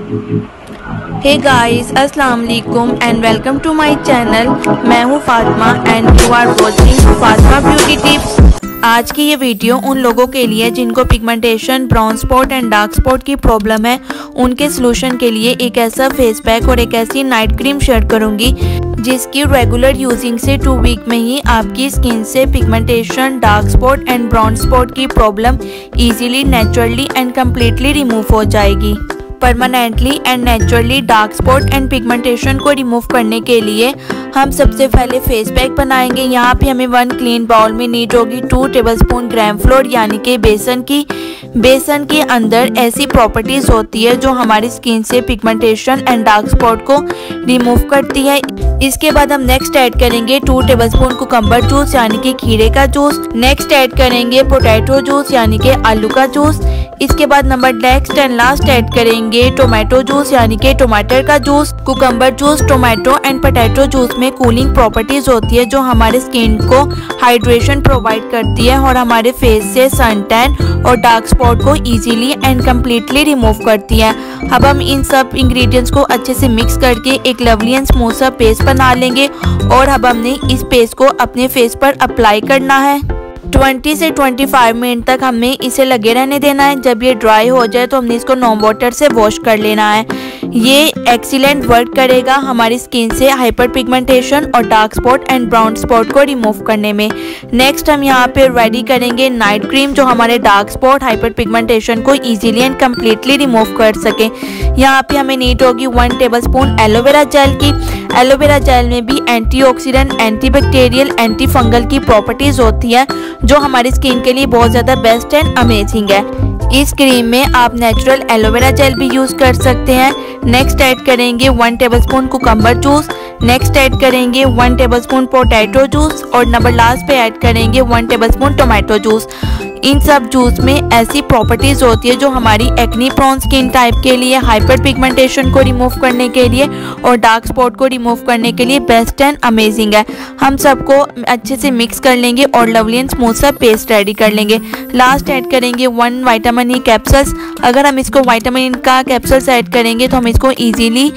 हे guys, अस्सलाम वालेकुम and welcome to my channel. मैं हूँ Fatima and you are watching Fatima beauty tips. आज की ये वीडियो उन लोगों के लिए जिनको pigmentation, brown spot and dark spot की प्रॉब्लम है, उनके सलूशन के लिए एक ऐसा फेस पैक और एक ऐसी नाइट क्रीम शेयर करूँगी जिसकी रेगुलर यूजिंग से 2 वीक में ही आपकी स्किन से pigmentation, dark spot and brown spot की problem easily, naturally and completely remove हो जाएगी। Permanently and naturally dark spot and pigmentation को रिमूव करने के लिए हम सबसे पहले फेस पैक बनाएंगे। यहाँ पे हमें 1 क्लीन बाउल में नीड होगी 2 टेबलस्पून ग्राम फ्लोर यानी कि बेसन की। बेसन के अंदर ऐसी प्रॉपर्टीज होती है जो हमारी स्किन से पिगमेंटेशन एंड डार्क स्पॉट को रिमूव करती है। इसके बाद हम नेक्स्ट ऐड करेंगे 2 टेबलस्पून कुकम्बर जूस यानी कि खीरे का जूस। नेक्स्ट ऐड करेंगे पोटैटो जूस यानी कि आलू का जूस। इसके बाद number next and last add करेंगे टोमेटो जूस यानी कि टमाटर का juice. Cucumber juice, tomato and potato juice में कूलिंग प्रॉपर्टीज होती है जो हमारे स्किन को हाइड्रेशन प्रोवाइड करती है और हमारे फेस से सन टैन और डार्क स्पॉट को इजीली एंड कम्प्लीटली रिमूव करती है। अब हम इन सब इंग्रेडिएंट्स को अच्छे से मिक्स करके एक लवली एंड स्मूथ सा पेस्ट बना लेंगे और अब हमने इस पेस्ट को अपने फेस पर अप्लाई करना है। 20 से 25 मिनट तक हमें इसे लगे रहने देना है। जब ये ड्राई हो जाए तो हमने इसको नॉर्म वाटर से वॉश कर लेना है। ये एक्सीलेंट वर्क करेगा हमारी स्किन से हाइपर पिगमेंटेशन और dark spot and brown spot को रिमूव करने में। नेक्स्ट हम यहाँ पे रेडी करेंगे नाइट क्रीम जो हमारे डार्क स्पॉट, हाइपर पिगमेंटेशन को इजीली एंड कम्प्लीटली रिमूव कर सके। यहाँ पे हमें नीड होगी 1 टेबलस्पून एलोवेरा जेल की। एलोवेरा जेल में भी एंटीऑक्सीडेंट, एंटीबैक्टीरियल, एंटी फंगल की प्रॉपर्टीज होती है जो हमारी स्किन के लिए बहुत ज़्यादा बेस्ट एंड अमेजिंग है। इस क्रीम में आप नेचुरल एलोवेरा जेल भी यूज़ कर सकते हैं। नेक्स्ट ऐड करेंगे 1 tablespoon cucumber juice. Next add करेंगे 1 टेबलस्पून पोटैटो जूस और नंबर लास्ट पे ऐड करेंगे 1 टेबलस्पून टोमेटो जूस। इन सब जूस में ऐसी प्रॉपर्टीज होती है जो हमारी एक्नी प्रोन स्किन टाइप के लिए, हाइपर पिगमेंटेशन को रिमूव करने के लिए और डार्क स्पॉट को रिमूव करने के लिए बेस्ट एंड अमेजिंग है। हम सबको अच्छे से मिक्स कर लेंगे और लवली एंड स्मूथ सा पेस्ट रेडी कर लेंगे। लास्ट ऐड करेंगे 1 विटामिन ई कैप्सूल्स। अगर हम इसको विटामिन का कैप्सूल्स ऐड करेंगे तो हम इसको इजीली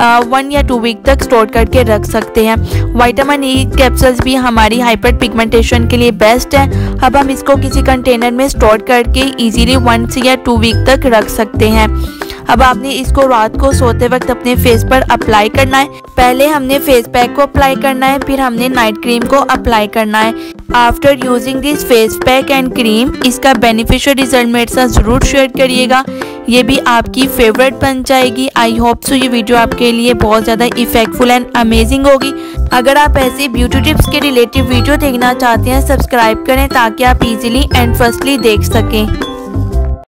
1 या 2 वीक तक स्टोर करके रख सकते हैं। विटामिन ई कैप्सूल्स भी हमारी हाइपर पिगमेंटेशन के लिए बेस्ट है। अब हम इसको किसी कंटेनर में स्टोर करके इजीली 1 या 2 वीक तक रख सकते हैं। अब आपने इसको रात को सोते वक्त अपने फेस पर अप्लाई करना है। पहले हमने फेस पैक को अप्लाई करना है, फिर हमने नाइट क्रीम को अप्लाई करना है। After using this face pack and cream, इसका बेनिफिशियल रिजल्ट मेरे साथ ज़रूर शेयर करिएगा। ये भी आपकी फेवरेट बन जाएगी। आई होप सो ये वीडियो आपके लिए बहुत ज़्यादा इफेक्टफुल एंड अमेजिंग होगी। अगर आप ऐसी ब्यूटी टिप्स के रिलेटिव वीडियो देखना चाहते हैं, सब्सक्राइब करें ताकि आप इजीली एंड फर्स्टली देख सकें।